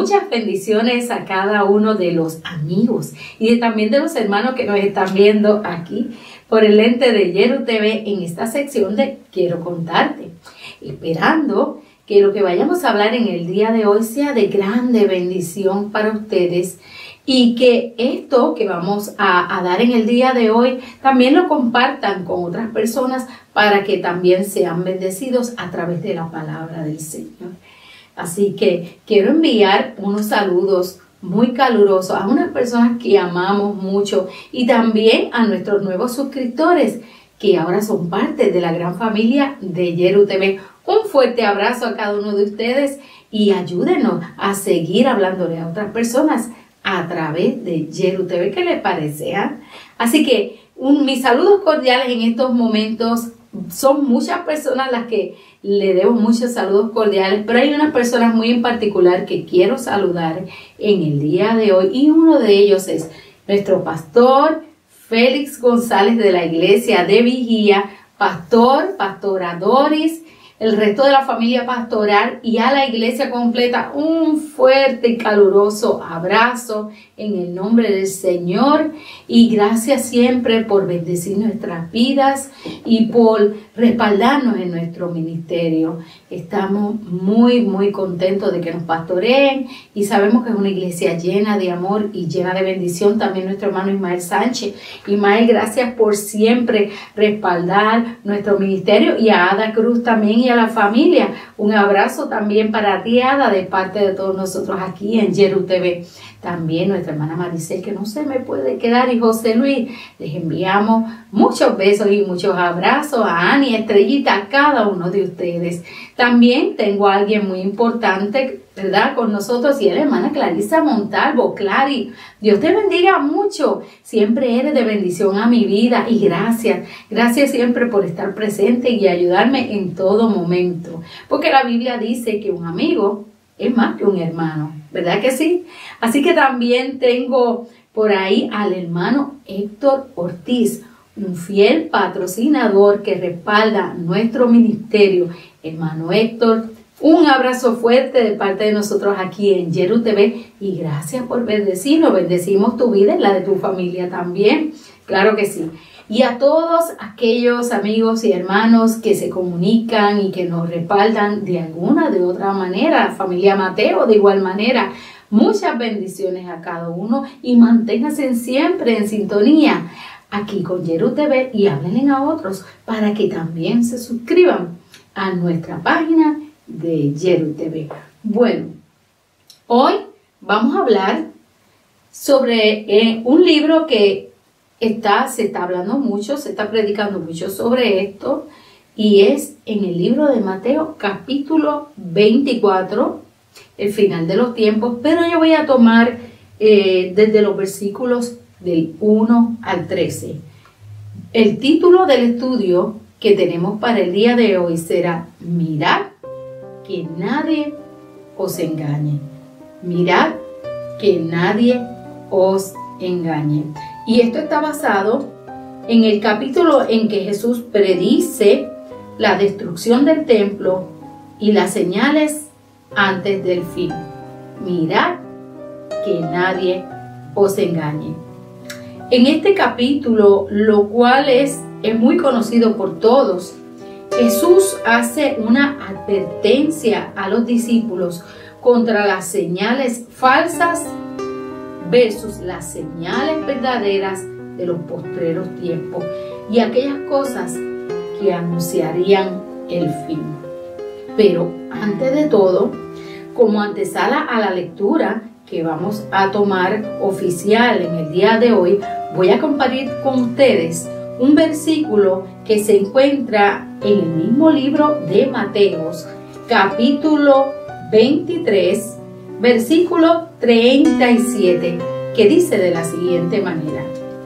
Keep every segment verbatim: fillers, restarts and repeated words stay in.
muchas bendiciones a cada uno de los amigos y de, también de los hermanos que nos están viendo aquí por el lente de Yeru T V en esta sección de Quiero Contarte. Esperando que lo que vayamos a hablar en el día de hoy sea de grande bendición para ustedes y que esto que vamos a, a dar en el día de hoy también lo compartan con otras personas para que también sean bendecidos a través de la palabra del Señor. Así que quiero enviar unos saludos muy calurosos a unas personas que amamos mucho y también a nuestros nuevos suscriptores que ahora son parte de la gran familia de Yeru T V. Un fuerte abrazo a cada uno de ustedes y ayúdenos a seguir hablándole a otras personas a través de Yeru T V. ¿Qué les parece? ¿eh? Así que un, mis saludos cordiales en estos momentos. Son muchas personas las que le debo muchos saludos cordiales, pero hay unas personas muy en particular que quiero saludar en el día de hoy y uno de ellos es nuestro pastor Félix González de la iglesia de Vigía, pastor, pastora Doris, el resto de la familia pastoral y a la iglesia completa un fuerte y caluroso abrazo en el nombre del Señor y gracias siempre por bendecir nuestras vidas y por respaldarnos en nuestro ministerio. Estamos muy muy contentos de que nos pastoreen y sabemos que es una iglesia llena de amor y llena de bendición. También nuestro hermano Ismael Sánchez. Ismael, gracias por siempre respaldar nuestro ministerio y a Ada Cruz también y a la familia. Un abrazo también para ti, Ada, de parte de todos nosotros aquí en Yeru T V. También nuestra hermana Maricel, que no se me puede quedar, y José Luis. Les enviamos muchos besos y muchos abrazos a Ani, Estrellita, a cada uno de ustedes. También tengo a alguien muy importante, ¿verdad?, con nosotros, y es la hermana Clarisa Montalvo. Clary, Dios te bendiga mucho. Siempre eres de bendición a mi vida y gracias. Gracias siempre por estar presente y ayudarme en todo momento. Porque la Biblia dice que un amigo es más que un hermano, ¿verdad que sí? Así que también tengo por ahí al hermano Héctor Ortiz, un fiel patrocinador que respalda nuestro ministerio. Hermano Héctor, un abrazo fuerte de parte de nosotros aquí en Yeru T V y gracias por bendecirnos. Bendecimos tu vida y la de tu familia también, claro que sí. Y a todos aquellos amigos y hermanos que se comunican y que nos respaldan de alguna de otra manera, familia Mateo de igual manera, muchas bendiciones a cada uno y manténganse siempre en sintonía aquí con Yeru T V y háblenle a otros para que también se suscriban a nuestra página de Yeru T V. Bueno, hoy vamos a hablar sobre eh, un libro que Está, se está hablando mucho, se está predicando mucho sobre esto y es en el libro de Mateo capítulo veinticuatro, el final de los tiempos, pero yo voy a tomar eh, desde los versículos del uno al trece. El título del estudio que tenemos para el día de hoy será Mirad que nadie os engañe. Mirad que nadie os engañe. Y esto está basado en el capítulo en que Jesús predice la destrucción del templo y las señales antes del fin. Mirad que nadie os engañe. En este capítulo, lo cual es, es muy conocido por todos, Jesús hace una advertencia a los discípulos contra las señales falsas versus las señales verdaderas de los postreros tiempos y aquellas cosas que anunciarían el fin. Pero antes de todo, como antesala a la lectura que vamos a tomar oficial en el día de hoy, voy a compartir con ustedes un versículo que se encuentra en el mismo libro de Mateos, capítulo veintitrés, versículo treinta y siete, que dice de la siguiente manera: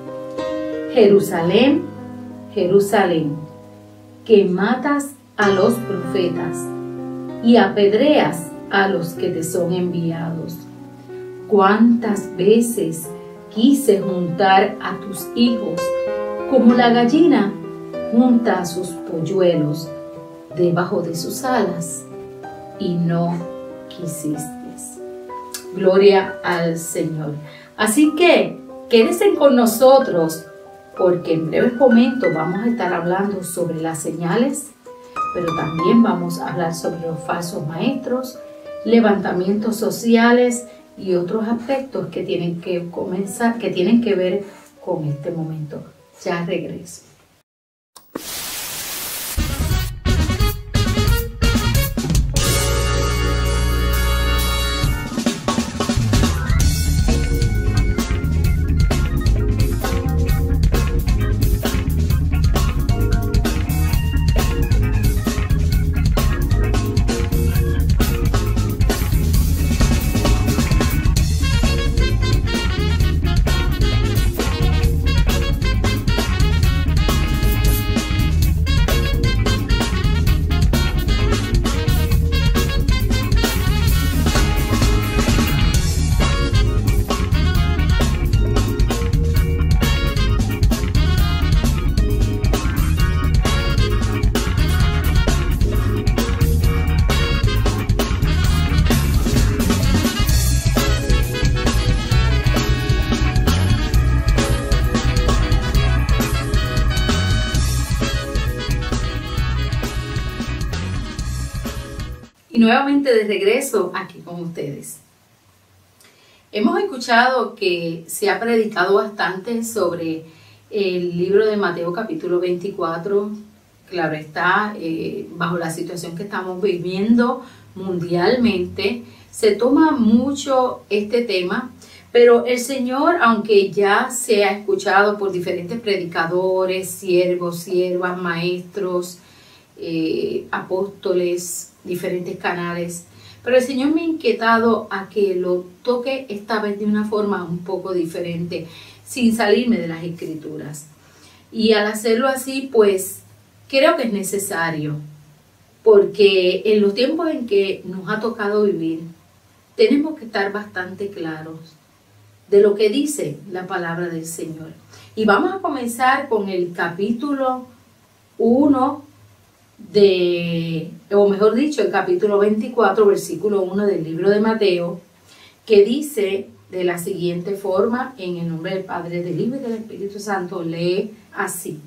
Jerusalén, Jerusalén, que matas a los profetas y apedreas a los que te son enviados. ¿Cuántas veces quise juntar a tus hijos como la gallina junta a sus polluelos debajo de sus alas, y no quisiste? Gloria al Señor. Así que quédense con nosotros porque en breves momentos vamos a estar hablando sobre las señales, pero también vamos a hablar sobre los falsos maestros, levantamientos sociales y otros aspectos que tienen que comenzar, que tienen que ver con este momento. Ya regreso. Y nuevamente de regreso aquí con ustedes. Hemos escuchado que se ha predicado bastante sobre el libro de Mateo capítulo veinticuatro. Claro está, eh, bajo la situación que estamos viviendo mundialmente, se toma mucho este tema, pero el Señor, aunque ya se ha escuchado por diferentes predicadores, siervos, siervas, maestros, eh, apóstoles, diferentes canales, pero el Señor me ha inquietado a que lo toque esta vez de una forma un poco diferente, sin salirme de las Escrituras. Y al hacerlo así, pues, creo que es necesario, porque en los tiempos en que nos ha tocado vivir, tenemos que estar bastante claros de lo que dice la palabra del Señor. Y vamos a comenzar con el capítulo uno de, o mejor dicho, el capítulo veinticuatro, versículo uno del libro de Mateo, que dice de la siguiente forma, en el nombre del Padre, del Hijo y del Espíritu Santo, lee así.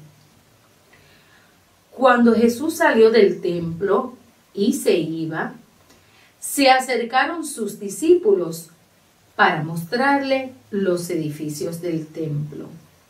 Cuando Jesús salió del templo y se iba, se acercaron sus discípulos para mostrarle los edificios del templo.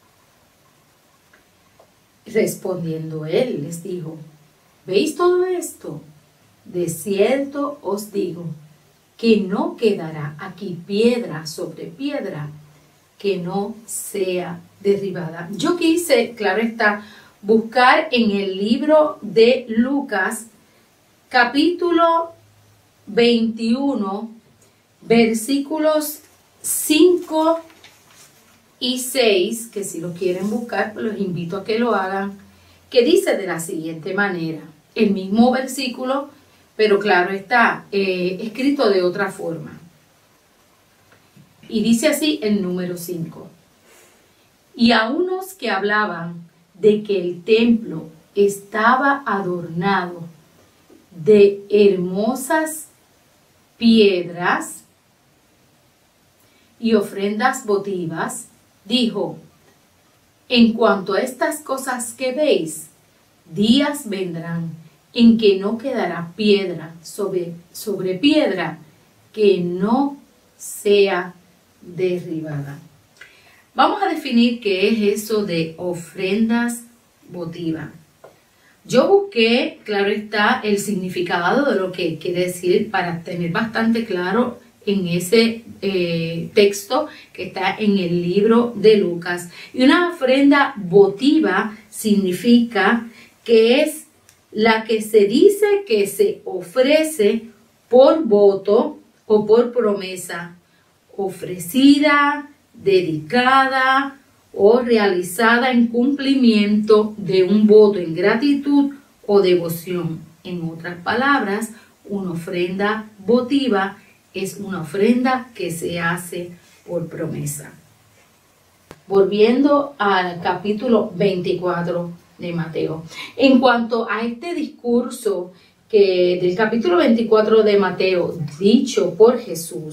Respondiendo él, les dijo, ¿veis todo esto? De cierto os digo que no quedará aquí piedra sobre piedra que no sea derribada. Yo quise, claro está, buscar en el libro de Lucas, capítulo veintiuno, versículos cinco y seis, que si lo quieren buscar, pues los invito a que lo hagan, que dice de la siguiente manera. El mismo versículo, pero claro está, eh, escrito de otra forma. Y dice así el número cinco. Y a unos que hablaban de que el templo estaba adornado de hermosas piedras y ofrendas votivas, dijo, en cuanto a estas cosas que veis, días vendrán en que no quedará piedra sobre, sobre piedra que no sea derribada. Vamos a definir qué es eso de ofrendas votivas. Yo busqué, claro está, el significado de lo que quiere decir para tener bastante claro en ese eh, texto que está en el libro de Lucas. Y una ofrenda votiva significa que es la que se dice que se ofrece por voto o por promesa, ofrecida, dedicada o realizada en cumplimiento de un voto en gratitud o devoción. En otras palabras, una ofrenda votiva es una ofrenda que se hace por promesa. Volviendo al capítulo veinticuatro de Mateo. En cuanto a este discurso que del capítulo veinticuatro de Mateo, dicho por Jesús,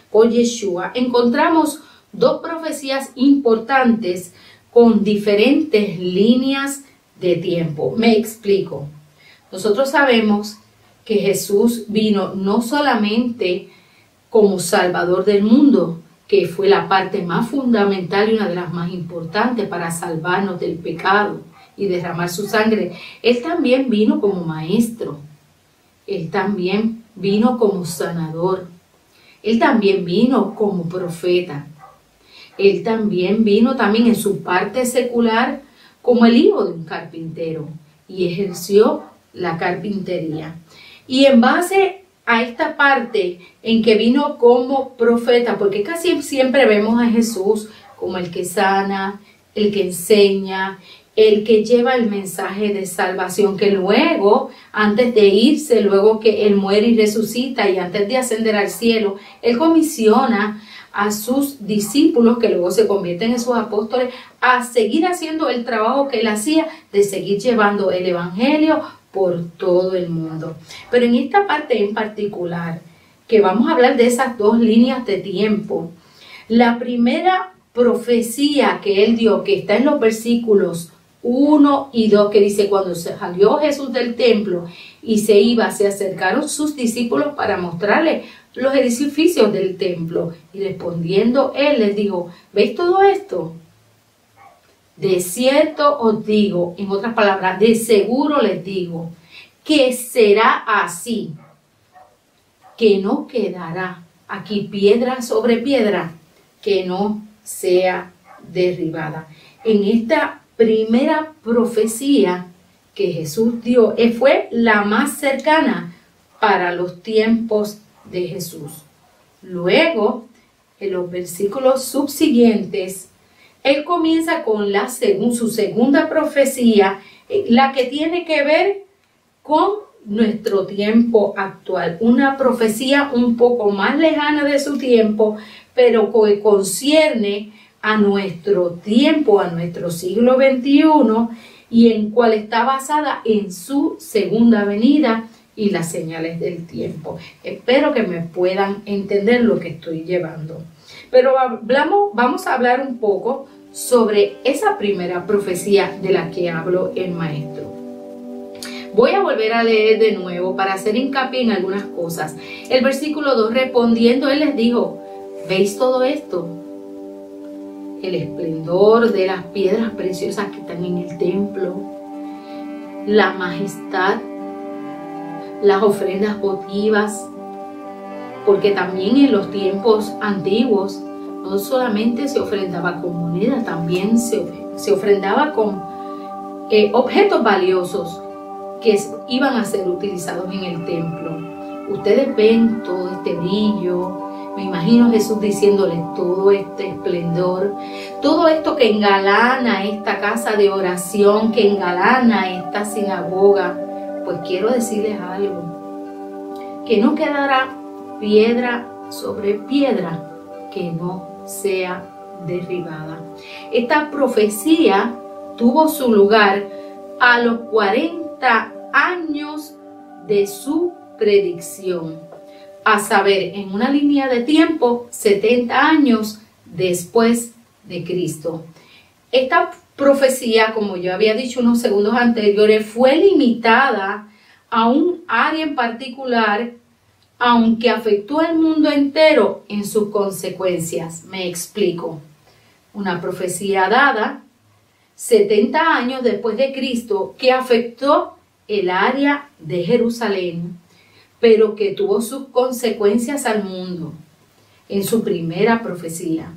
por Yeshua, encontramos dos profecías importantes con diferentes líneas de tiempo. Me explico. Nosotros sabemos que Jesús vino no solamente como Salvador del mundo, que fue la parte más fundamental y una de las más importantes para salvarnos del pecado y derramar su sangre. Él también vino como maestro. Él también vino como sanador. Él también vino como profeta. Él también vino también en su parte secular como el hijo de un carpintero y ejerció la carpintería. Y en base a esta parte en que vino como profeta, porque casi siempre vemos a Jesús como el que sana, el que enseña, el que lleva el mensaje de salvación, que luego, antes de irse, luego que Él muere y resucita y antes de ascender al cielo, Él comisiona a sus discípulos, que luego se convierten en sus apóstoles, a seguir haciendo el trabajo que Él hacía, de seguir llevando el evangelio por todo el mundo. Pero en esta parte en particular, que vamos a hablar de esas dos líneas de tiempo, la primera profecía que Él dio, que está en los versículos uno y dos, que dice: cuando salió Jesús del templo y se iba, se acercaron sus discípulos para mostrarle los edificios del templo, y respondiendo Él les dijo: ¿veis todo esto? De cierto os digo, en otras palabras, de seguro les digo, que será así, que no quedará aquí piedra sobre piedra que no sea derribada. En esta primera profecía que Jesús dio, fue la más cercana para los tiempos de Jesús. Luego, en los versículos subsiguientes, Él comienza con la según su segunda profecía, la que tiene que ver con nuestro tiempo actual. Una profecía un poco más lejana de su tiempo, pero que concierne a nuestro tiempo, a nuestro siglo veintiuno, y en cual está basada en su segunda venida y las señales del tiempo. Espero que me puedan entender lo que estoy llevando. Pero hablamos, vamos a hablar un poco sobre esa primera profecía de la que habló el maestro. Voy a volver a leer de nuevo para hacer hincapié en algunas cosas. El versículo dos, respondiendo, Él les dijo: ¿veis todo esto? El esplendor de las piedras preciosas que están en el templo, la majestad, las ofrendas votivas, porque también en los tiempos antiguos no solamente se ofrendaba con moneda, también se, se ofrendaba con eh, objetos valiosos que iban a ser utilizados en el templo. Ustedes ven todo este brillo. Me imagino Jesús diciéndole todo este esplendor, todo esto que engalana esta casa de oración, que engalana esta sinagoga. Pues quiero decirles algo, que no quedará piedra sobre piedra que no sea derribada. Esta profecía tuvo su lugar a los cuarenta años de su predicción, a saber, en una línea de tiempo, setenta años después de Cristo. Esta profecía, como yo había dicho unos segundos anteriores, fue limitada a un área en particular, aunque afectó al mundo entero en sus consecuencias. Me explico. Una profecía dada setenta años después de Cristo, que afectó el área de Jerusalén, pero que tuvo sus consecuencias al mundo en su primera profecía.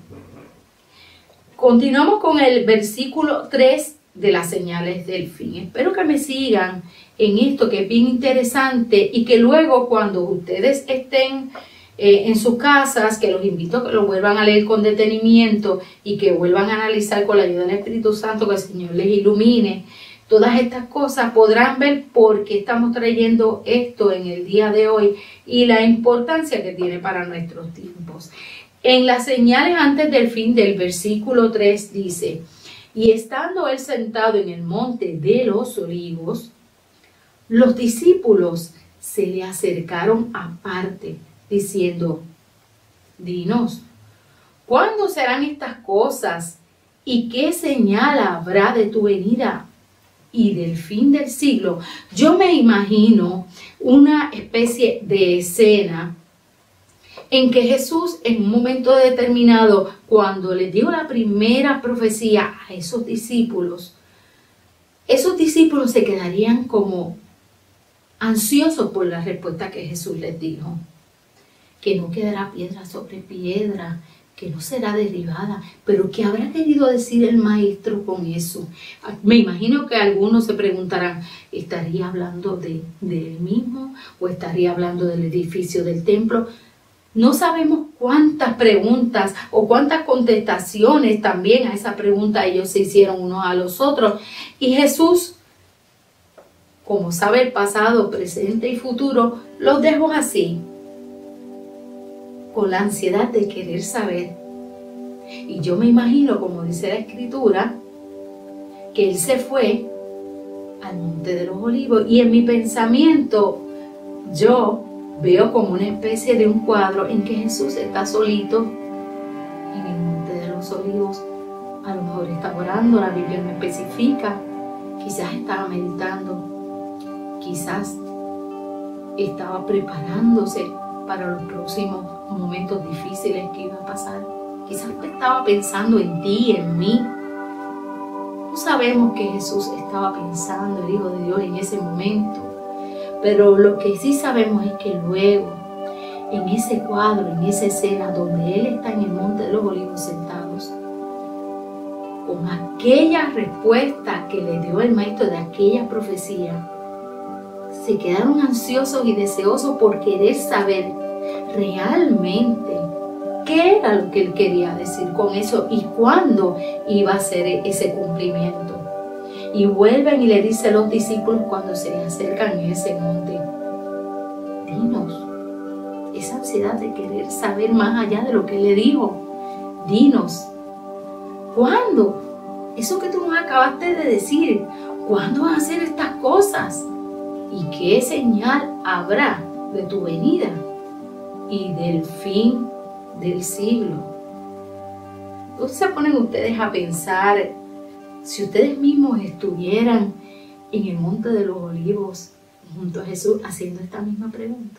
Continuamos con el versículo tres de las señales del fin. Espero que me sigan en esto, que es bien interesante, y que luego, cuando ustedes estén eh, en sus casas, que los invito a que lo vuelvan a leer con detenimiento y que vuelvan a analizar con la ayuda del Espíritu Santo, que el Señor les ilumine todas estas cosas, podrán ver por qué estamos trayendo esto en el día de hoy y la importancia que tiene para nuestros tiempos. En las señales antes del fin del versículo tres dice: y estando él sentado en el monte de los olivos, los discípulos se le acercaron aparte, diciendo: Dinos, ¿cuándo serán estas cosas? ¿Y qué señal habrá de tu venida y del fin del siglo? Yo me imagino una especie de escena en que Jesús en un momento determinado, cuando les dio la primera profecía a esos discípulos, esos discípulos se quedarían como ansiosos por la respuesta que Jesús les dijo. Que no quedará piedra sobre piedra, que no será derribada. Pero ¿qué habrá querido decir el maestro con eso? Me imagino que algunos se preguntarán, ¿estaría hablando de, de él mismo o estaría hablando del edificio del templo? No sabemos cuántas preguntas o cuántas contestaciones también a esa pregunta ellos se hicieron unos a los otros. Y Jesús, como sabe el pasado, presente y futuro, los dejó así, con la ansiedad de querer saber. Y yo me imagino, como dice la Escritura, que Él se fue al Monte de los Olivos. Y en mi pensamiento, yo veo como una especie de un cuadro en que Jesús está solito en el Monte de los Olivos. A lo mejor está orando, la Biblia no especifica. Quizás estaba meditando. Quizás estaba preparándose para los próximos momentos difíciles que iba a pasar. Quizás estaba pensando en ti, en mí. No sabemos que Jesús estaba pensando, el Hijo de Dios, en ese momento. Pero lo que sí sabemos es que luego, en ese cuadro, en esa escena donde Él está en el Monte de los Olivos sentados, con aquella respuesta que le dio el maestro de aquella profecía, se quedaron ansiosos y deseosos por querer saber realmente qué era lo que Él quería decir con eso y cuándo iba a ser ese cumplimiento. Y vuelven y le dice a los discípulos cuando se le acercan en ese monte, dinos, esa ansiedad de querer saber más allá de lo que Él le dijo, dinos, ¿cuándo? Eso que tú nos acabaste de decir, ¿cuándo vas a hacer estas cosas? ¿Y qué señal habrá de tu venida y del fin del siglo? Entonces se ponen ustedes a pensar, si ustedes mismos estuvieran en el Monte de los Olivos junto a Jesús haciendo esta misma pregunta.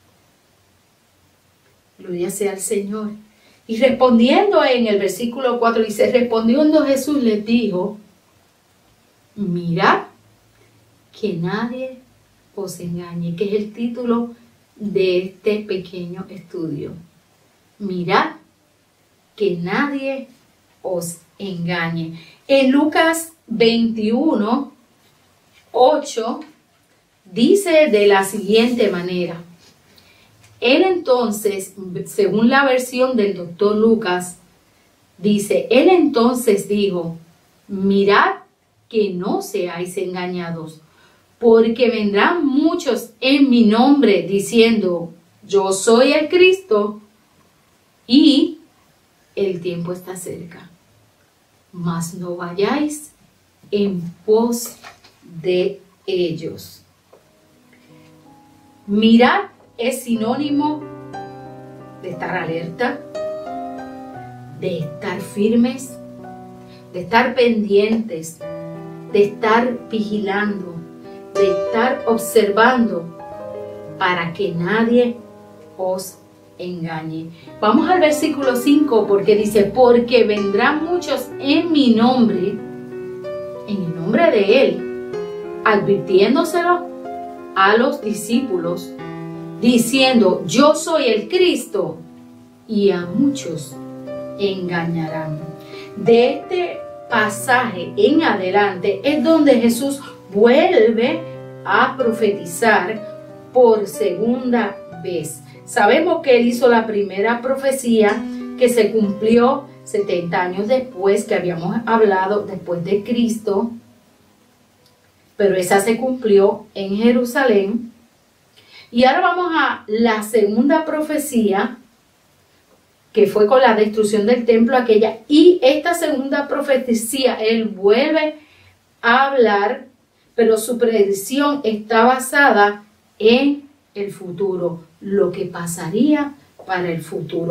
Gloria sea al Señor. Y respondiendo en el versículo cuatro dice, respondiendo Jesús les dijo, mirad que nadie os engañe, que es el título de este pequeño estudio. Mirad que nadie os engañe. En Lucas veintiuno, ocho, dice de la siguiente manera. Él entonces, según la versión del doctor Lucas, dice, él entonces dijo, mirad que no seáis engañados, porque vendrán muchos en mi nombre diciendo, yo soy el Cristo, y el tiempo está cerca. Mas no vayáis en pos de ellos. Mirad es sinónimo de estar alerta, de estar firmes, de estar pendientes, de estar vigilando, de estar observando para que nadie os engañe. Vamos al versículo cinco porque dice, porque vendrán muchos en mi nombre, en el nombre de Él, advirtiéndoselo a los discípulos, diciendo, yo soy el Cristo, y a muchos engañarán. De este pasaje en adelante es donde Jesús vuelve a profetizar por segunda vez. Sabemos que Él hizo la primera profecía que se cumplió setenta años después, que habíamos hablado después de Cristo, pero esa se cumplió en Jerusalén. Y ahora vamos a la segunda profecía, que fue con la destrucción del templo aquella, y esta segunda profecía Él vuelve a hablar, pero su predicción está basada en el futuro, lo que pasaría para el futuro.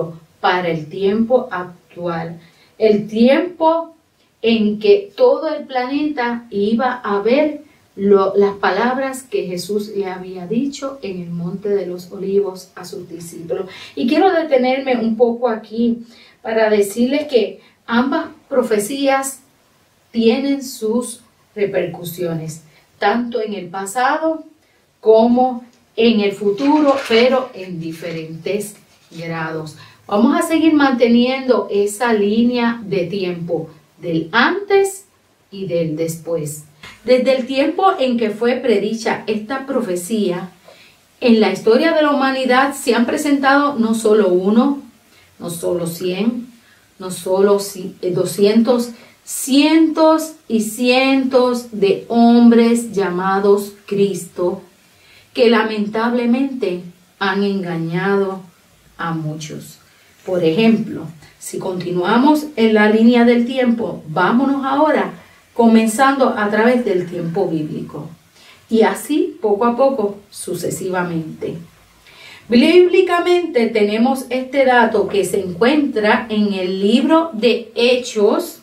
para el tiempo actual, el tiempo en que todo el planeta iba a ver lo, las palabras que Jesús le había dicho en el Monte de los Olivos a sus discípulos. Y quiero detenerme un poco aquí para decirles que ambas profecías tienen sus repercusiones, tanto en el pasado como en el futuro, pero en diferentes grados. Vamos a seguir manteniendo esa línea de tiempo del antes y del después. Desde el tiempo en que fue predicha esta profecía, en la historia de la humanidad se han presentado no solo uno, no solo cien, no solo doscientos, cientos y cientos de hombres llamados Cristo, que lamentablemente han engañado a muchos. Por ejemplo, si continuamos en la línea del tiempo, vámonos ahora comenzando a través del tiempo bíblico. Y así, poco a poco, sucesivamente. Bíblicamente tenemos este dato que se encuentra en el libro de Hechos,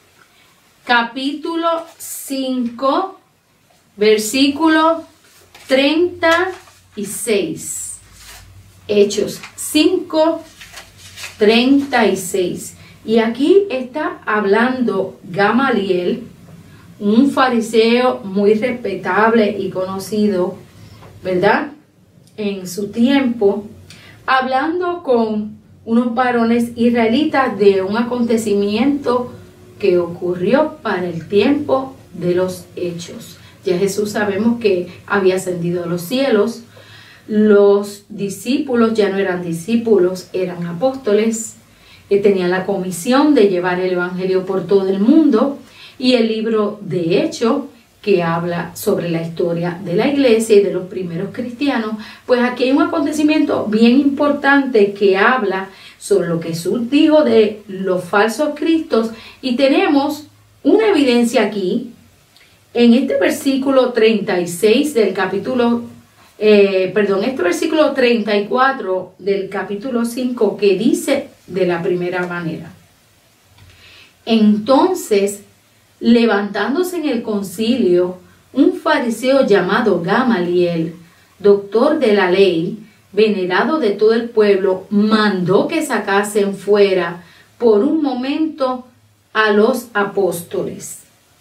capítulo cinco, versículo treinta y seis. Hechos cinco, treinta y seis. Y aquí está hablando Gamaliel, un fariseo muy respetable y conocido, ¿verdad?, en su tiempo, hablando con unos varones israelitas de un acontecimiento que ocurrió para el tiempo de los hechos. Ya Jesús sabemos que había ascendido a los cielos. Los discípulos ya no eran discípulos, eran apóstoles, que tenían la comisión de llevar el evangelio por todo el mundo. Y el libro de Hechos, que habla sobre la historia de la iglesia y de los primeros cristianos, pues aquí hay un acontecimiento bien importante que habla sobre lo que Jesús dijo de los falsos cristos, y tenemos una evidencia aquí en este versículo treinta y seis del capítulo, eh, perdón, este versículo treinta y cuatro del capítulo cinco, que dice de la primera manera: entonces, levantándose en el concilio, un fariseo llamado Gamaliel, doctor de la ley, venerado de todo el pueblo, mandó que sacasen fuera por un momento a los apóstoles.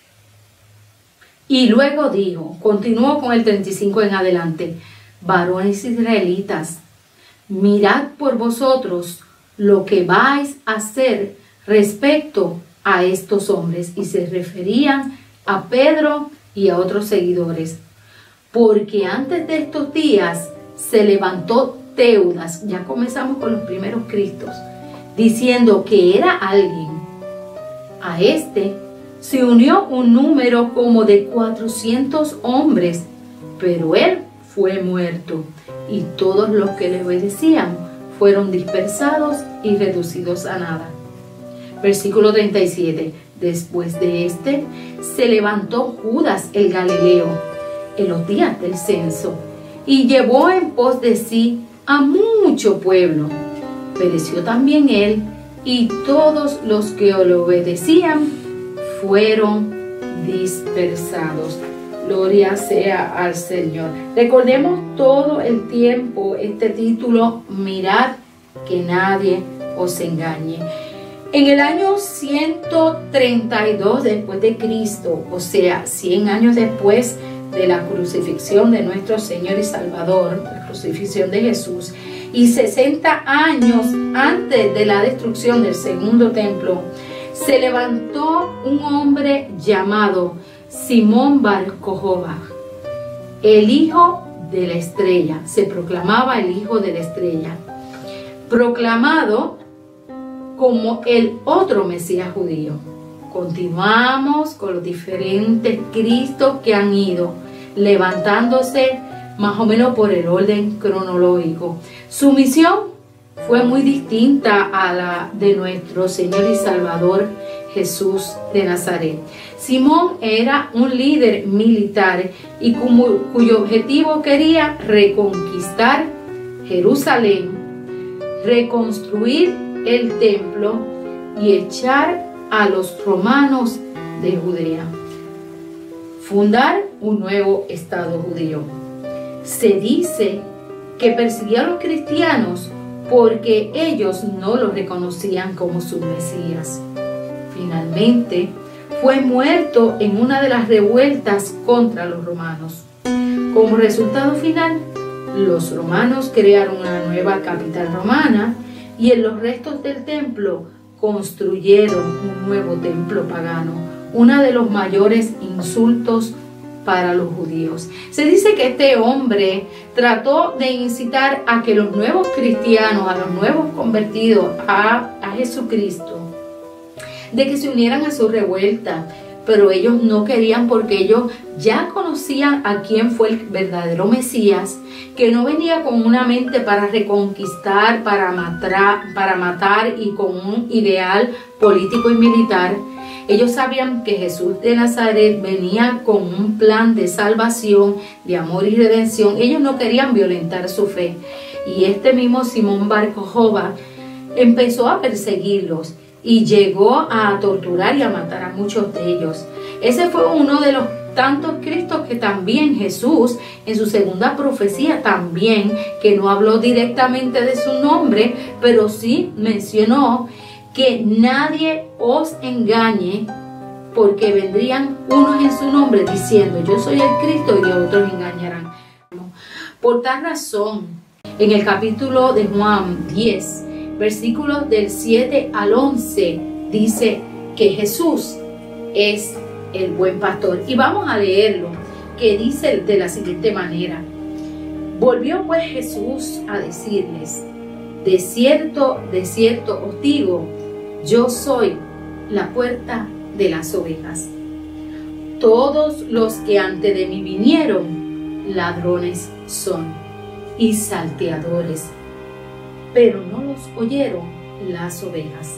Y luego dijo, continuó con el treinta y cinco en adelante: varones israelitas, mirad por vosotros lo que vais a hacer respecto a estos hombres. Y se referían a Pedro y a otros seguidores, porque antes de estos días se levantó Teudas, ya comenzamos con los primeros cristos, diciendo que era alguien. A este se unió un número como de cuatrocientos hombres, pero él fue muerto, y todos los que le obedecían fueron dispersados y reducidos a nada. Versículo treinta y siete. Después de este, se levantó Judas el Galileo en los días del censo, y llevó en pos de sí a mucho pueblo. Pereció también él, y todos los que le obedecían fueron dispersados. Gloria sea al Señor. Recordemos todo el tiempo este título: mirad que nadie os engañe. En el año ciento treinta y dos después de Cristo, o sea, cien años después de la crucifixión de nuestro Señor y Salvador, la crucifixión de Jesús, y sesenta años antes de la destrucción del segundo templo, se levantó un hombre llamado Simón Bar Cojova, el hijo de la estrella. Se proclamaba el hijo de la estrella, proclamado como el otro Mesías judío. Continuamos con los diferentes Cristos que han ido levantándose más o menos por el orden cronológico. Su misión fue muy distinta a la de nuestro Señor y Salvador Jesús de Nazaret. Simón era un líder militar y como, cuyo objetivo quería reconquistar Jerusalén, reconstruir el templo y echar a los romanos de Judea. Fundar un nuevo estado judío. Se dice que persiguió a los cristianos porque ellos no lo reconocían como su Mesías. Finalmente, fue muerto en una de las revueltas contra los romanos. Como resultado final, los romanos crearon una nueva capital romana y en los restos del templo construyeron un nuevo templo pagano, uno de los mayores insultos para los judíos. Se dice que este hombre trató de incitar a que los nuevos cristianos, a los nuevos convertidos a, a Jesucristo, de que se unieran a su revuelta, pero ellos no querían porque ellos ya conocían a quién fue el verdadero Mesías, que no venía con una mente para reconquistar, para matar, para matar y con un ideal político y militar. Ellos sabían que Jesús de Nazaret venía con un plan de salvación, de amor y redención. Ellos no querían violentar su fe. Y este mismo Simón Bar Jojba empezó a perseguirlos y llegó a torturar y a matar a muchos de ellos. Ese fue uno de los tantos Cristos que también Jesús, en su segunda profecía también, que no habló directamente de su nombre, pero sí mencionó que nadie os engañe, porque vendrían unos en su nombre diciendo yo soy el Cristo y otros engañarán. Por tal razón, en el capítulo de Juan diez, versículos del siete al once, dice que Jesús es el buen pastor. Y vamos a leerlo, que dice de la siguiente manera: volvió pues Jesús a decirles, de cierto, de cierto os digo, yo soy la puerta de las ovejas. Todos los que antes de mí vinieron, ladrones son y salteadores, pero no los oyeron las ovejas.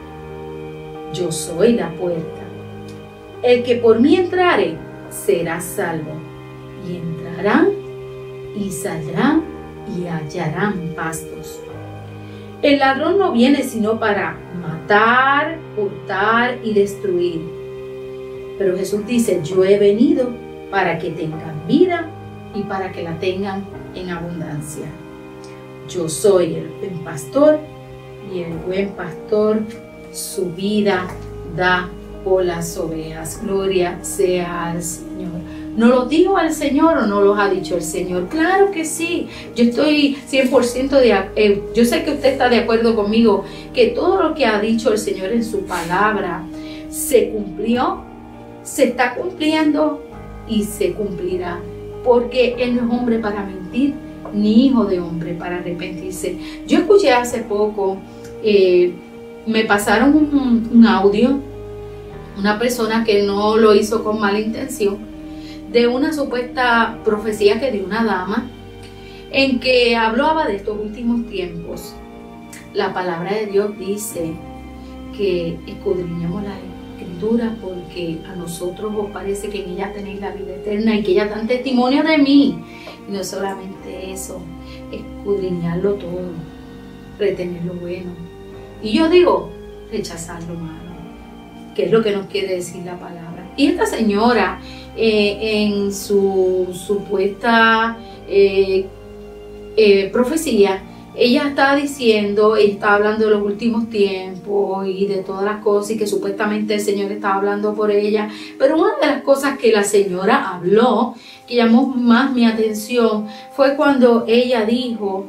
Yo soy la puerta. El que por mí entrare será salvo, y entrarán y saldrán y hallarán pastos. El ladrón no viene sino para matar, hurtar y destruir. Pero Jesús dice, yo he venido para que tengan vida y para que la tengan en abundancia. Yo soy el buen pastor y el buen pastor su vida da por las ovejas. Gloria sea al Señor. ¿No lo dijo el Señor o no los ha dicho el Señor? Claro que sí. Yo estoy cien por ciento de eh, yo sé que usted está de acuerdo conmigo que todo lo que ha dicho el Señor en su palabra se cumplió, se está cumpliendo y se cumplirá, porque Él no es hombre para mentir ni hijo de hombre para arrepentirse. Yo escuché hace poco, eh, me pasaron un, un audio, una persona que no lo hizo con mala intención, de una supuesta profecía que dio una dama, en que hablaba de estos últimos tiempos. La palabra de Dios dice que escudriñemos la Escritura porque a nosotros os parece que en ella tenéis la vida eterna y que ella dan testimonio de mí. Y no solamente eso, escudriñarlo todo, retener lo bueno. Y yo digo, rechazar lo malo, que es lo que nos quiere decir la palabra. Y esta señora, eh, en su supuesta eh, eh, profecía, ella está diciendo, está hablando de los últimos tiempos y de todas las cosas y que supuestamente el Señor estaba hablando por ella. Pero una de las cosas que la señora habló, que llamó más mi atención, fue cuando ella dijo,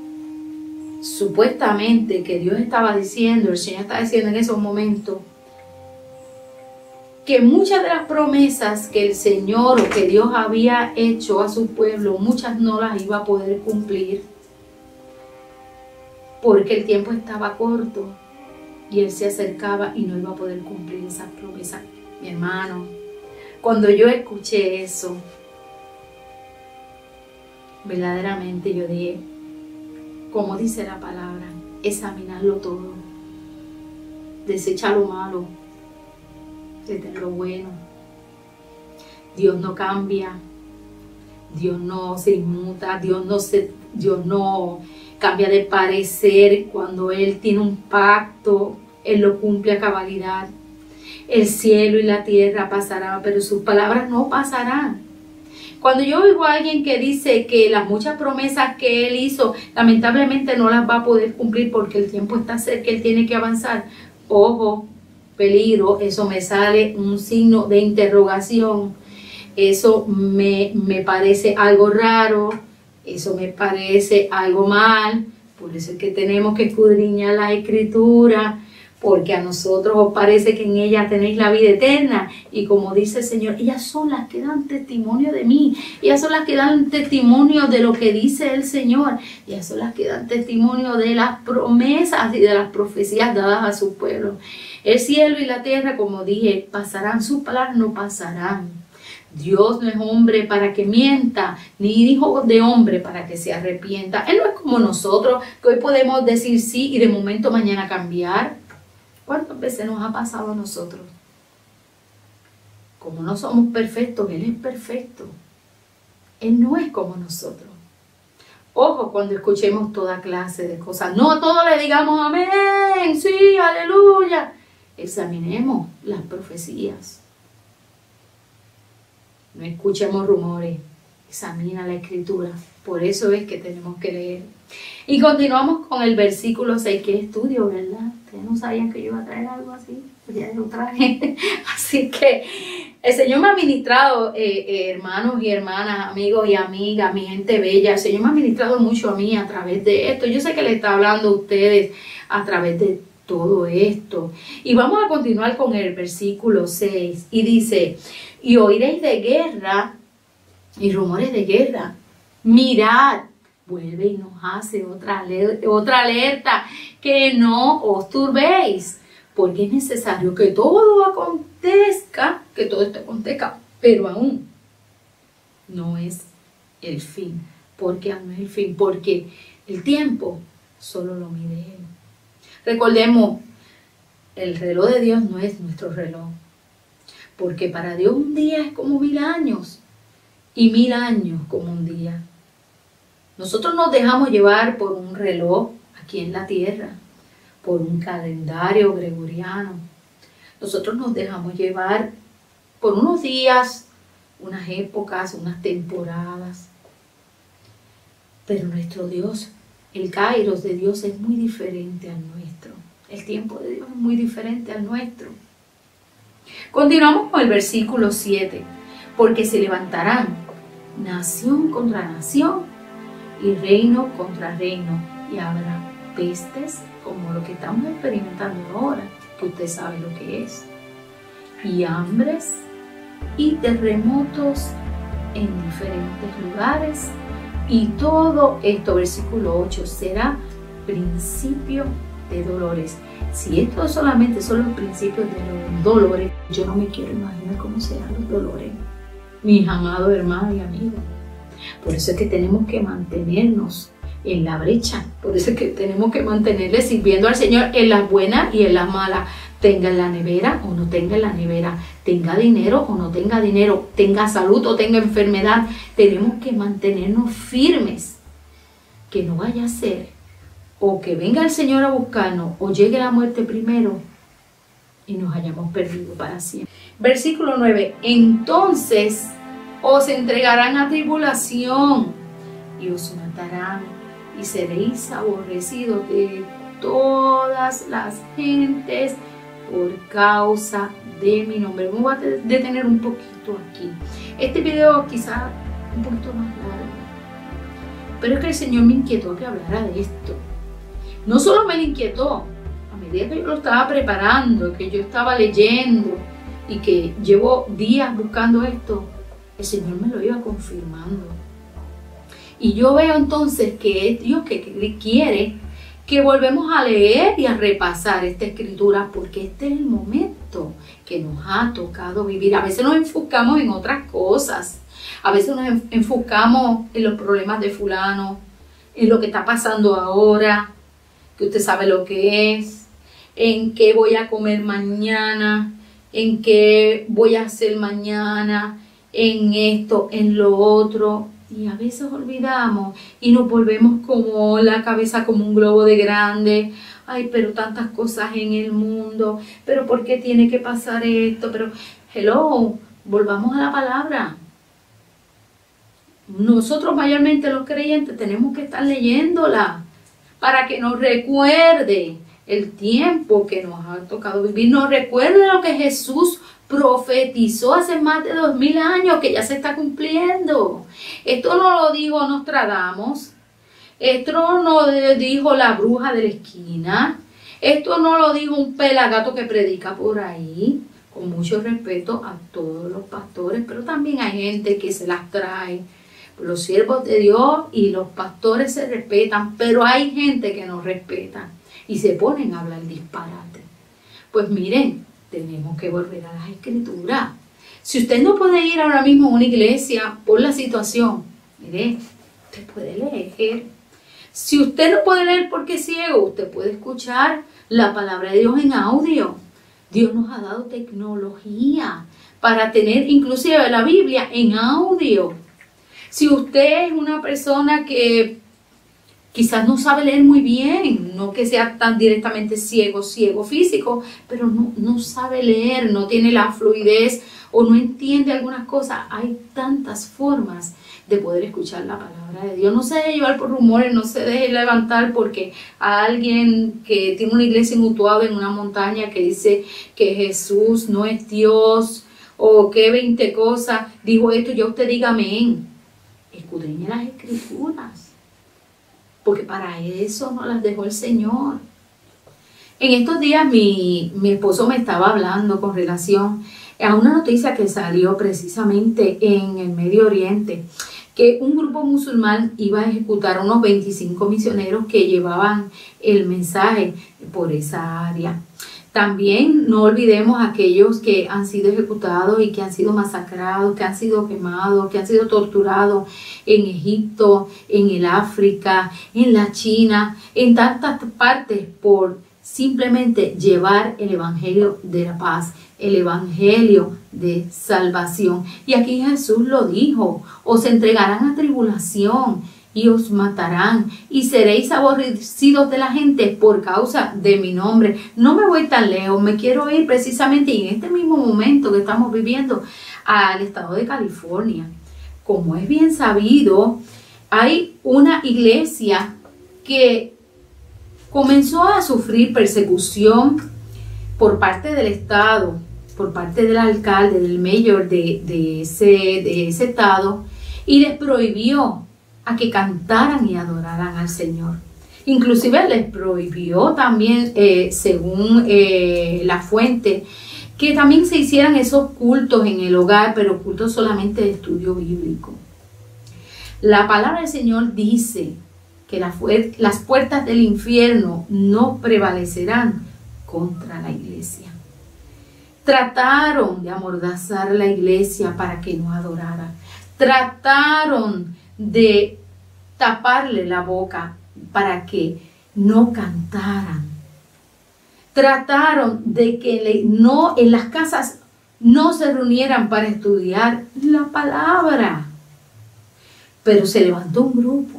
supuestamente que Dios estaba diciendo, el Señor estaba diciendo en esos momentos, que muchas de las promesas que el Señor o que Dios había hecho a su pueblo, muchas no las iba a poder cumplir, porque el tiempo estaba corto y Él se acercaba y no iba a poder cumplir esas promesas. Mi hermano, cuando yo escuché eso, verdaderamente yo dije, como dice la palabra, examinarlo todo, desechar lo malo, retener lo bueno. Dios no cambia, Dios no se inmuta, Dios no se, Dios no cambia de parecer cuando Él tiene un pacto, Él lo cumple a cabalidad. El cielo y la tierra pasarán, pero sus palabras no pasarán. Cuando yo oigo a alguien que dice que las muchas promesas que Él hizo, lamentablemente no las va a poder cumplir porque el tiempo está cerca, Él tiene que avanzar. Ojo, peligro, eso me sale un signo de interrogación. Eso me, me parece algo raro, eso me parece algo mal. Por eso es que tenemos que escudriñar la Escritura, porque a nosotros os parece que en ella tenéis la vida eterna. Y como dice el Señor, ellas son las que dan testimonio de mí. Ellas son las que dan testimonio de lo que dice el Señor. Ellas son las que dan testimonio de las promesas y de las profecías dadas a su pueblo. El cielo y la tierra, como dije, pasarán. Sus palabras no pasarán. Dios no es hombre para que mienta, ni hijo de hombre para que se arrepienta. Él no es como nosotros, que hoy podemos decir sí y de momento mañana cambiar. ¿Cuántas veces nos ha pasado a nosotros? Como no somos perfectos, Él es perfecto. Él no es como nosotros. Ojo cuando escuchemos toda clase de cosas. No a todos le digamos amén, sí, aleluya. Examinemos las profecías. No escuchemos rumores. Examina la Escritura. Por eso es que tenemos que leer. Y continuamos con el versículo seis. Qué estudio, ¿verdad? Ustedes no sabían que yo iba a traer algo así. Pues ya lo traje. Así que el Señor me ha ministrado, eh, eh, hermanos y hermanas, amigos y amigas, mi gente bella. El Señor me ha ministrado mucho a mí a través de esto. Yo sé que le está hablando a ustedes a través de todo esto. Y vamos a continuar con el versículo seis. Y dice, y oiréis de guerra y rumores de guerra. Mirad, vuelve y nos hace otra, otra alerta, que no os turbéis, porque es necesario que todo acontezca, que todo esto acontezca, pero aún no es el fin. Porque aún no es el fin, porque el tiempo solo lo mide Él. Recordemos, el reloj de Dios no es nuestro reloj, porque para Dios un día es como mil años, y mil años como un día. Nosotros nos dejamos llevar por un reloj aquí en la tierra, por un calendario gregoriano. Nosotros nos dejamos llevar por unos días, unas épocas, unas temporadas. Pero nuestro Dios, el Kairos de Dios es muy diferente al nuestro. El tiempo de Dios es muy diferente al nuestro. Continuamos con el versículo siete. Porque se levantarán nación contra nación y reino contra reino, y habrá pestes como lo que estamos experimentando ahora, que usted sabe lo que es, y hambres y terremotos en diferentes lugares, y todo esto, versículo ocho, será principio de dolores. Si esto solamente son los principios de los dolores, yo no me quiero imaginar cómo serán los dolores, mis amados hermanos y amigos. Por eso es que tenemos que mantenernos en la brecha. Por eso es que tenemos que mantenerle sirviendo al Señor en las buenas y en las malas. Tenga en la nevera o no tenga en la nevera. Tenga dinero o no tenga dinero. Tenga salud o tenga enfermedad. Tenemos que mantenernos firmes. Que no vaya a ser o que venga el Señor a buscarnos o llegue la muerte primero y nos hayamos perdido para siempre. Versículo nueve. Entonces os entregarán a tribulación y os matarán y seréis aborrecidos de todas las gentes por causa de mi nombre. Me voy a detener un poquito aquí. Este video quizá un poquito más largo, pero es que el Señor me inquietó que hablara de esto. No solo me lo inquietó, a medida que yo lo estaba preparando, que yo estaba leyendo y que llevo días buscando esto, el Señor me lo iba confirmando. Y yo veo entonces que es Dios que quiere que volvemos a leer y a repasar esta escritura, porque este es el momento que nos ha tocado vivir. A veces nos enfocamos en otras cosas, a veces nos enfocamos en los problemas de fulano, en lo que está pasando ahora, que usted sabe lo que es, en qué voy a comer mañana, en qué voy a hacer mañana, en esto, en lo otro. Y a veces olvidamos y nos volvemos como la cabeza como un globo de grande. Ay, pero tantas cosas en el mundo. Pero ¿por qué tiene que pasar esto? Pero, hello, volvamos a la palabra. Nosotros mayormente los creyentes tenemos que estar leyéndola para que nos recuerde el tiempo que nos ha tocado vivir. Nos recuerde lo que Jesús profetizó hace más de dos mil años, que ya se está cumpliendo. Esto no lo dijo Nostradamus, esto no lo dijo la bruja de la esquina, esto no lo dijo un pelagato que predica por ahí, con mucho respeto a todos los pastores, pero también hay gente que se las trae. Los siervos de Dios y los pastores se respetan, pero hay gente que no respeta y se ponen a hablar disparate. Pues miren, tenemos que volver a las escrituras. Si usted no puede ir ahora mismo a una iglesia por la situación, mire, usted puede leer. Si usted no puede leer porque es ciego, usted puede escuchar la palabra de Dios en audio. Dios nos ha dado tecnología para tener inclusive la Biblia en audio. Si usted es una persona que quizás no sabe leer muy bien, no que sea tan directamente ciego, ciego físico, pero no, no sabe leer, no tiene la fluidez o no entiende algunas cosas. Hay tantas formas de poder escuchar la palabra de Dios. No se deje llevar por rumores, no se deje levantar porque a alguien que tiene una iglesia mutuada en una montaña que dice que Jesús no es Dios o que veinte cosas, dijo esto, ya usted diga amén. Escudriñe las escrituras, porque para eso nos las dejó el Señor. En estos días mi, mi esposo me estaba hablando con relación a una noticia que salió precisamente en el Medio Oriente, que un grupo musulmán iba a ejecutar a unos veinticinco misioneros que llevaban el mensaje por esa área. También no olvidemos a aquellos que han sido ejecutados y que han sido masacrados, que han sido quemados, que han sido torturados en Egipto, en el África, en la China, en tantas partes por simplemente llevar el evangelio de la paz, el evangelio de salvación. Y aquí Jesús lo dijo, os entregarán a tribulación y os matarán, y seréis aborrecidos de la gente por causa de mi nombre. No me voy tan lejos, me quiero ir precisamente en este mismo momento que estamos viviendo al estado de California. Como es bien sabido, hay una iglesia que comenzó a sufrir persecución por parte del estado, por parte del alcalde, del mayor de, de, ese, de ese estado, y les prohibió a que cantaran y adoraran al Señor. Inclusive les prohibió también, eh, según eh, la fuente, que también se hicieran esos cultos en el hogar, pero cultos solamente de estudio bíblico. La palabra del Señor dice que la las puertas del infierno no prevalecerán contra la iglesia. Trataron de amordazar la iglesia para que no adorara. Trataron de taparle la boca para que no cantaran. Trataron de que le, no en las casas no se reunieran para estudiar la palabra. Pero se levantó un grupo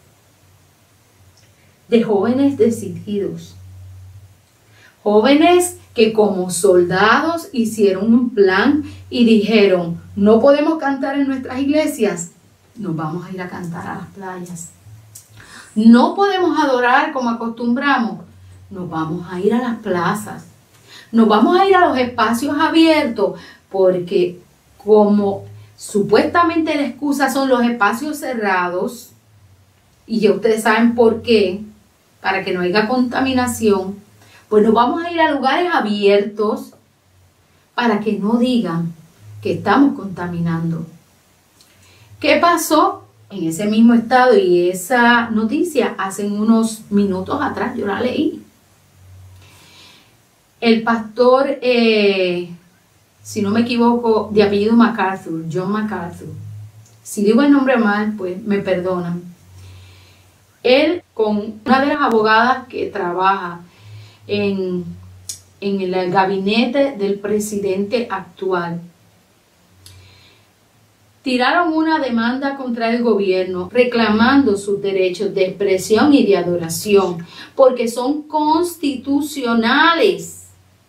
de jóvenes decididos, jóvenes que como soldados hicieron un plan y dijeron, no podemos cantar en nuestras iglesias, nos vamos a ir a cantar a las playas. No podemos adorar como acostumbramos, nos vamos a ir a las plazas. Nos vamos a ir a los espacios abiertos porque como supuestamente la excusa son los espacios cerrados, y ya ustedes saben por qué, para que no haya contaminación, pues nos vamos a ir a lugares abiertos para que no digan que estamos contaminando. ¿Qué pasó en ese mismo estado? Y esa noticia hace unos minutos atrás yo la leí. El pastor, eh, si no me equivoco, de apellido MacArthur, John MacArthur. Si digo el nombre mal, pues me perdonan. Él, con una de las abogadas que trabaja en, en el gabinete del presidente actual, tiraron una demanda contra el gobierno reclamando sus derechos de expresión y de adoración, porque son constitucionales.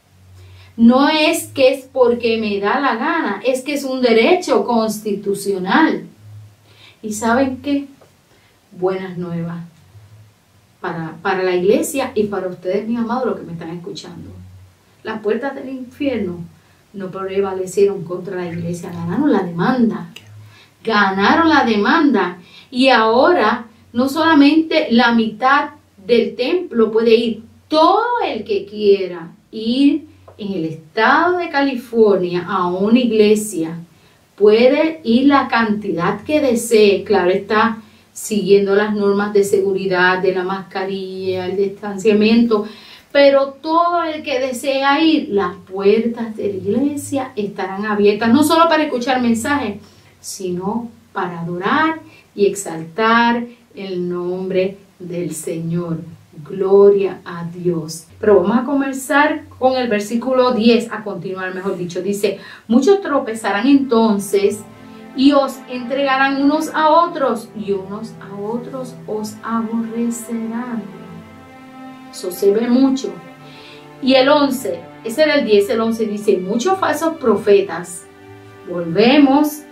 No es que es porque me da la gana, es que es un derecho constitucional. ¿Y saben qué? Buenas nuevas para, para la iglesia y para ustedes, mis amados, los que me están escuchando. Las puertas del infierno no prevalecieron contra la iglesia, ganaron la demanda. Ganaron la demanda y ahora no solamente la mitad del templo puede ir, todo el que quiera ir en el estado de California a una iglesia puede ir la cantidad que desee, claro está, siguiendo las normas de seguridad, de la mascarilla, el distanciamiento, pero todo el que desea ir, las puertas de la iglesia estarán abiertas, no solo para escuchar mensajes, sino para adorar y exaltar el nombre del Señor. Gloria a Dios. Pero vamos a comenzar con el versículo diez, a continuar, mejor dicho. Dice, muchos tropezarán entonces y os entregarán unos a otros y unos a otros os aborrecerán. Eso se ve mucho. Y el once, ese era el diez, el once dice, muchos falsos profetas. Volvemos.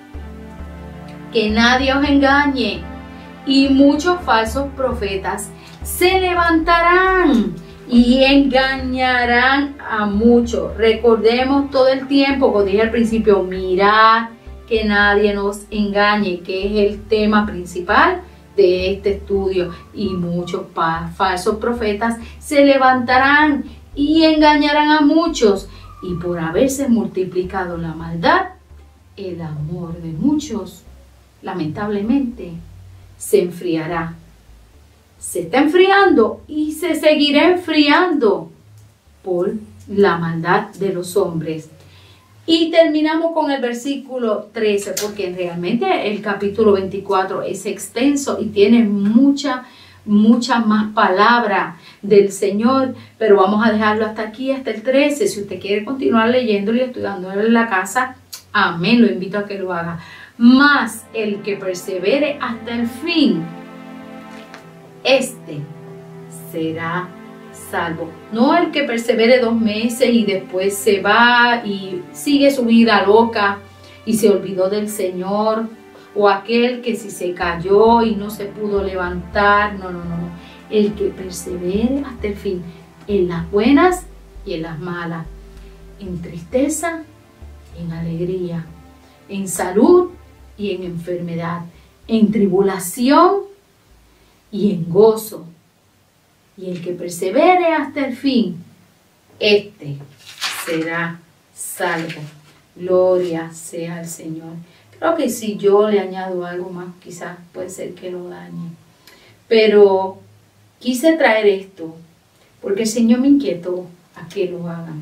Que nadie os engañe, y muchos falsos profetas se levantarán y engañarán a muchos. Recordemos todo el tiempo, como dije al principio, mirad que nadie nos engañe, que es el tema principal de este estudio. Y muchos falsos profetas se levantarán y engañarán a muchos, y por haberse multiplicado la maldad, el amor de muchos lamentablemente se enfriará. Se está enfriando y se seguirá enfriando por la maldad de los hombres. Y terminamos con el versículo trece, porque realmente el capítulo veinticuatro es extenso y tiene mucha, mucha más palabra del Señor, pero vamos a dejarlo hasta aquí, hasta el trece. Si usted quiere continuar leyéndolo y estudiándolo en la casa, amén, lo invito a que lo haga. Mas el que persevere hasta el fin, este será salvo. No el que persevere dos meses y después se va y sigue su vida loca y se olvidó del Señor, o aquel que si se cayó y no se pudo levantar. No, no, no, no. El que persevere hasta el fin, en las buenas y en las malas, en tristeza, en alegría, en salud y en enfermedad, en tribulación y en gozo. Y el que persevere hasta el fin, este será salvo. Gloria sea al Señor. Creo que si yo le añado algo más, quizás puede ser que lo dañe. Pero quise traer esto porque el Señor me inquietó a que lo hagan.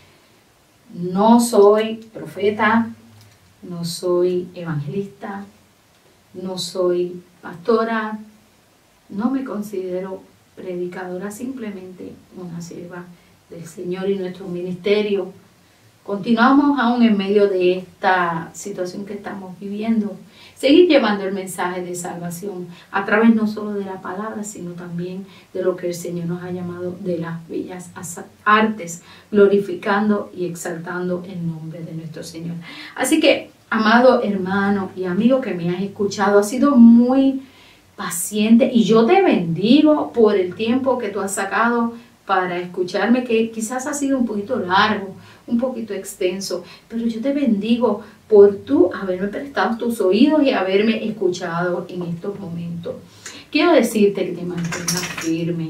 No soy profeta, no soy evangelista, no soy pastora, no me considero predicadora, simplemente una sierva del Señor y nuestro ministerio. Continuamos aún en medio de esta situación que estamos viviendo, seguir llevando el mensaje de salvación a través no solo de la palabra, sino también de lo que el Señor nos ha llamado de las bellas artes, glorificando y exaltando el nombre de nuestro Señor. Así que, amado hermano y amigo que me has escuchado, has sido muy paciente y yo te bendigo por el tiempo que tú has sacado para escucharme, que quizás ha sido un poquito largo, un poquito extenso, pero yo te bendigo por tú haberme prestado tus oídos y haberme escuchado en estos momentos. Quiero decirte que te mantengas firme,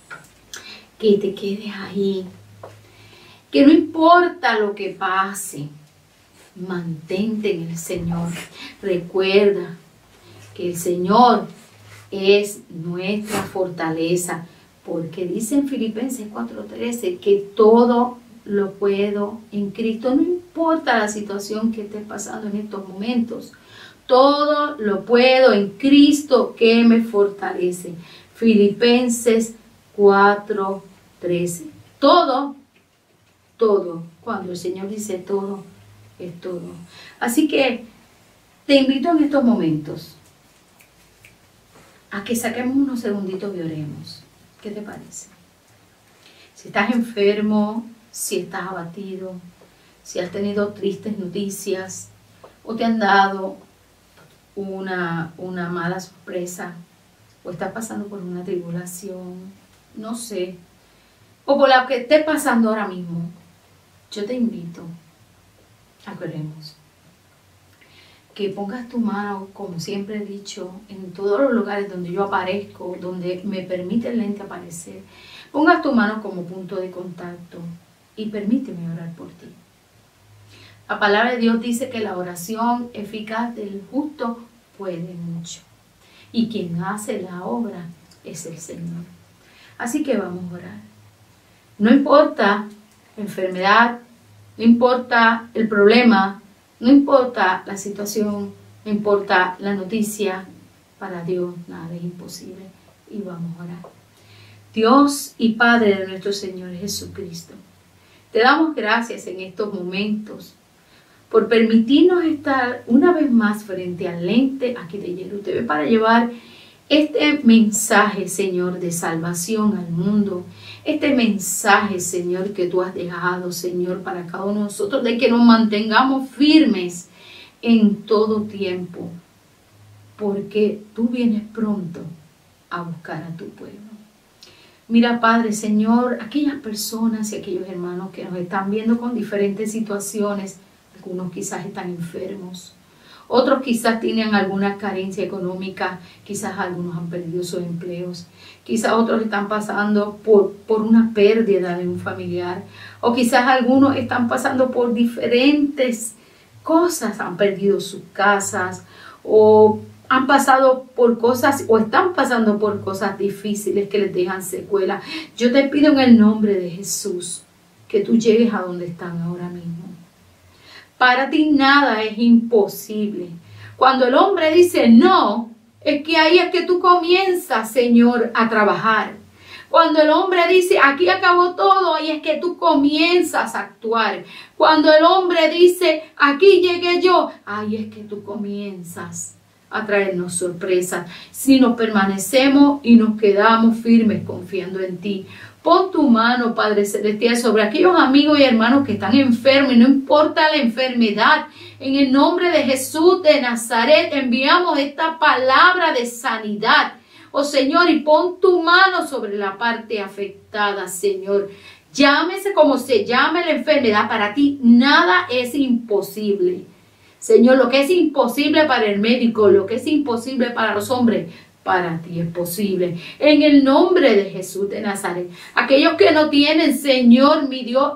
que te quedes ahí, que no importa lo que pase, mantente en el Señor. Recuerda que el Señor es nuestra fortaleza, porque dice en Filipenses cuatro trece que todo lo puedo en Cristo. No importa la situación que estés pasando en estos momentos, todo lo puedo en Cristo que me fortalece. Filipenses cuatro trece. Todo, todo, cuando el Señor dice todo, es todo. Así que Te invito en estos momentos a que saquemos unos segunditos y oremos. ¿Qué te parece? Si estás enfermo, si estás abatido, si has tenido tristes noticias o te han dado una, una mala sorpresa o estás pasando por una tribulación, no sé, o por la que estés pasando ahora mismo, yo te invito a que oremos. Que pongas tu mano, como siempre he dicho, en todos los lugares donde yo aparezco, donde me permite el lente aparecer. Pongas tu mano como punto de contacto y permíteme orar por ti. La palabra de Dios dice que la oración eficaz del justo puede mucho. Y quien hace la obra es el Señor. Así que vamos a orar. No importa la enfermedad, no importa el problema, no importa la situación, no importa la noticia, para Dios nada es imposible. Y vamos a orar. Dios y Padre de nuestro Señor Jesucristo, te damos gracias en estos momentos por permitirnos estar una vez más frente al lente aquí de Yeru T V para llevar este mensaje, Señor, de salvación al mundo. Este mensaje, Señor, que tú has dejado, Señor, para cada uno de nosotros, de que nos mantengamos firmes en todo tiempo, porque tú vienes pronto a buscar a tu pueblo. Mira, Padre, Señor, aquellas personas y aquellos hermanos que nos están viendo con diferentes situaciones, algunos quizás están enfermos, otros quizás tienen alguna carencia económica, quizás algunos han perdido sus empleos, quizás otros están pasando por, por una pérdida de un familiar, o quizás algunos están pasando por diferentes cosas, han perdido sus casas, o han pasado por cosas, o están pasando por cosas difíciles que les dejan secuelas. Yo te pido en el nombre de Jesús que tú llegues a donde están ahora mismo. Para ti nada es imposible. Cuando el hombre dice no, es que ahí es que tú comienzas, Señor, a trabajar. Cuando el hombre dice aquí acabó todo, ahí es que tú comienzas a actuar. Cuando el hombre dice aquí llegué yo, ahí es que tú comienzas a traernos sorpresas. Si nos permanecemos y nos quedamos firmes confiando en ti. Pon tu mano, Padre Celestial, sobre aquellos amigos y hermanos que están enfermos, y no importa la enfermedad. En el nombre de Jesús de Nazaret enviamos esta palabra de sanidad. Oh Señor, y pon tu mano sobre la parte afectada, Señor. Llámese como se llame la enfermedad, para ti nada es imposible. Señor, lo que es imposible para el médico, lo que es imposible para los hombres, para ti es posible. En el nombre de Jesús de Nazaret. Aquellos que no tienen, Señor, mi Dios,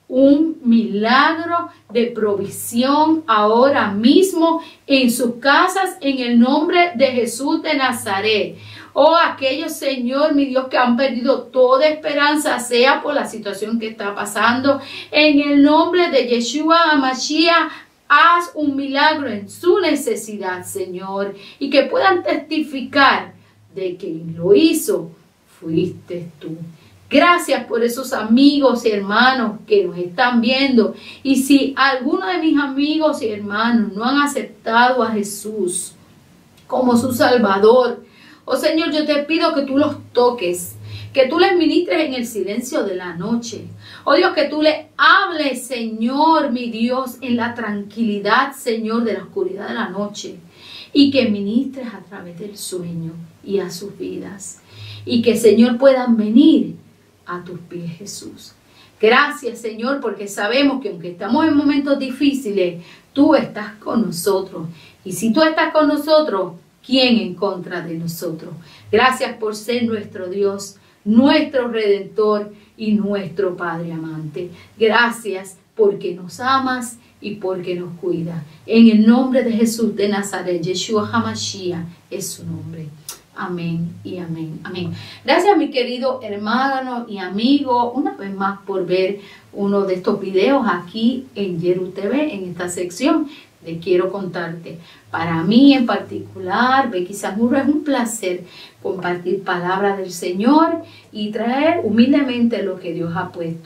un milagro de provisión ahora mismo en sus casas, en el nombre de Jesús de Nazaret. Oh, aquellos, Señor, mi Dios, que han perdido toda esperanza, sea por la situación que está pasando, en el nombre de Yeshua HaMashiach, haz un milagro en su necesidad, Señor, y que puedan testificar de que lo hizo fuiste tú. Gracias por esos amigos y hermanos que nos están viendo. Y si alguno de mis amigos y hermanos no han aceptado a Jesús como su Salvador, oh Señor, yo te pido que tú los toques, que tú les ministres en el silencio de la noche. Oh Dios, que tú le hables, Señor, mi Dios, en la tranquilidad, Señor, de la oscuridad de la noche. Y que ministres a través del sueño y a sus vidas. Y que, Señor, puedan venir a tus pies, Jesús. Gracias, Señor, porque sabemos que aunque estamos en momentos difíciles, tú estás con nosotros. Y si tú estás con nosotros, ¿quién en contra de nosotros? Gracias por ser nuestro Dios, nuestro Redentor y nuestro Padre amante. Gracias porque nos amas y porque nos cuida. En el nombre de Jesús de Nazaret, Yeshua HaMashiach es su nombre. Amén y amén, amén. Gracias, mi querido hermano y amigo, una vez más por ver uno de estos videos aquí en Yeru T V, en esta sección de Quiero Contarte. Para mí en particular, Becky Zamuro, es un placer compartir palabra del Señor y traer humildemente lo que Dios ha puesto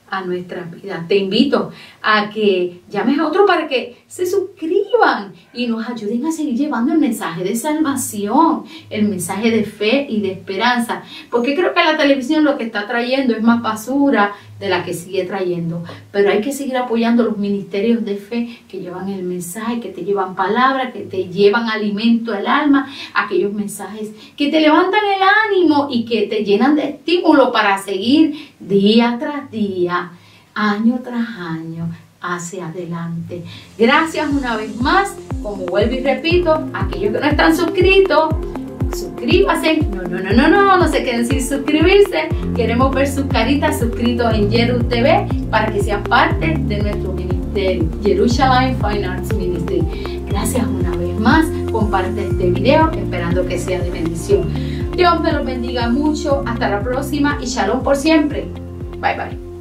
a nuestras vidas. Te invito a que llames a otro para que se suscriban y nos ayuden a seguir llevando el mensaje de salvación, el mensaje de fe y de esperanza, porque creo que la televisión lo que está trayendo es más basura de la que sigue trayendo, pero hay que seguir apoyando los ministerios de fe que llevan el mensaje, que te llevan palabra, que te llevan alimento al alma, aquellos mensajes que te levantan el ánimo y que te llenan de estímulo para seguir día tras día, año tras año, hacia adelante. Gracias una vez más, como vuelvo y repito, aquellos que no están suscritos, suscríbase, no, no, no, no, no, no se queden sin suscribirse, queremos ver sus caritas suscritos en Jeru T V para que sean parte de nuestro ministerio, Jerusalem Fine Arts Ministry. Gracias una vez más, comparte este video, esperando que sea de bendición. Dios me los bendiga mucho, hasta la próxima y shalom por siempre. Bye bye.